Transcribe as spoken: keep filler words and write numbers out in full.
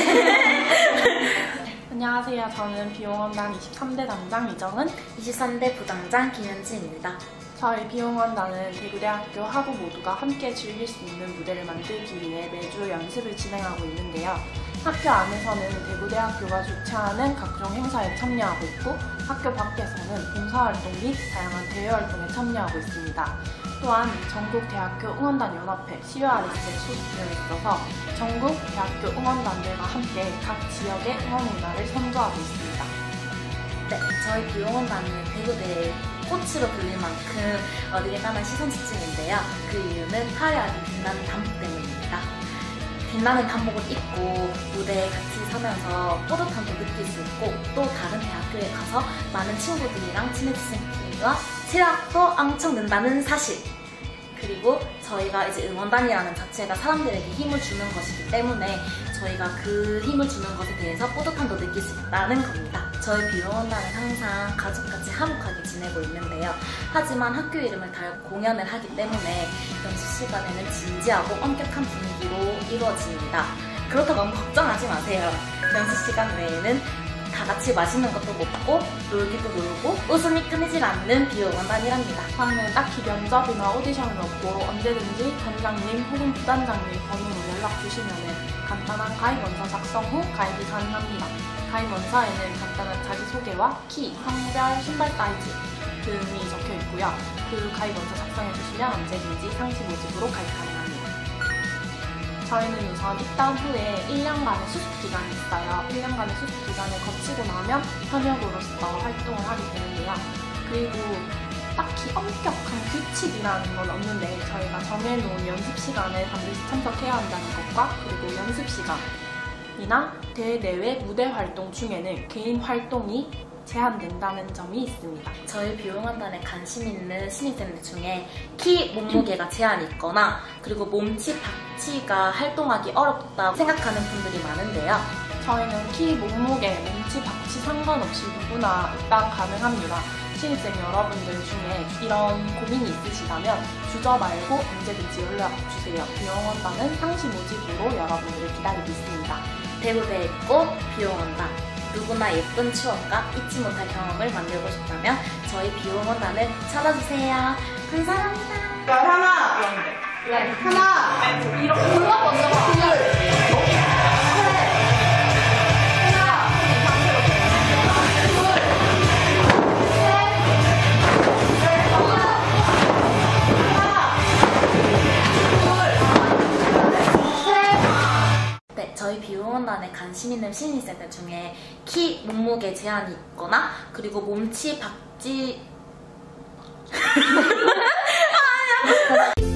안녕하세요. 저는 비용원단 이십삼 대 단장 이정은, 이십삼 대 부단장 김현진입니다. 저희 비용원단은 대구대학교 하부 모두가 함께 즐길 수 있는 무대를 만들기 위해 매주 연습을 진행하고 있는데요. 학교 안에서는 대구대학교가 주최하는 각종 행사에 참여하고 있고, 학교 밖에서는 봉사활동 및 다양한 대외활동에 참여하고 있습니다. 또한 전국대학교 응원단연합회 씨유알에스에 소속되어 있어서 전국 대학교 응원단들과 함께 각 지역의 응원 문화를 선도하고 있습니다. 네, 저희 비용원단은 대구대의 꽃으로 불릴 만큼 어디에 가나 시선 집중인데요. 그 이유는 화려하게 빛나는 단복 때문입니다. 빛나는 단복을 입고 무대에 같이 서면서 뿌듯함도 느낄 수 있고, 또 다른 대학교에 가서 많은 친구들이랑 친해질 수 있고 체력도 엄청 는다는 사실. 그리고 저희가 이제 응원단이라는 자체가 사람들에게 힘을 주는 것이기 때문에 저희가 그 힘을 주는 것에 대해서 뿌듯함도 느낄 수 있다는 겁니다. 저희 비용원단은 항상 가족같이 화목하게 지내고 있는데요. 하지만 학교 이름을 달고 공연을 하기 때문에 연습 시간에는 진지하고 엄격한 분위기로 이루어집니다. 그렇다고 너무 걱정하지 마세요. 연습 시간 외에는 다 같이 맛있는 것도 먹고 놀기도 놀고 웃음이 끊이질 않는 비용원단이랍니다. 저희는 딱히 면접이나 오디션은 없고 언제든지 단장님 혹은 부단장님 번호로 연락 주시면 간단한 가입원서 작성 후 가입이 가능합니다. 가입원서에는 간단한 자기소개와 키, 성별, 신발 사이즈 등이 적혀 있고요. 그 가입원서 작성해 주시면 언제든지 상시 모집으로 가입 가능합니다. 저희는 우선 입단 후에 일 년간의 수습기간이 있어요. 일 년간의 수습기간을 거치고 나면 현역으로서 활동을 하게 되는데요. 그리고 딱히 엄격한 규칙이라는 건 없는데 저희가 정해놓은 연습 시간에 반드시 참석해야 한다는 것과, 그리고 연습 시간이나 대내외 무대 활동 중에는 개인 활동이 제한된다는 점이 있습니다. 저희 비용원단에 관심 있는 신입생들 중에 키, 몸무게가 제한이 있거나 그리고 몸치, 박치가 활동하기 어렵다고 생각하는 분들이 많은데요. 저희는 키, 몸무게, 몸치, 박치 상관없이 누구나 입단 가능합니다. 신입생 여러분들 중에 이런 고민이 있으시다면 주저 말고 언제든지 연락 주세요. 비용원단은 상시 모집으로 여러분들을 기다리고 있습니다. 대구대의 꽃 비용원단. 누구나 예쁜 추억과 잊지 못할 경험을 만들고 싶다면 저희 비용원단을 찾아주세요. 감사합니다. 하나, 네. 하나, 이렇게 먼저 둘, 저희 비용원단에 관심 있는 신입생들 중에 키, 몸무게 제한이 있거나 그리고 몸치, 박지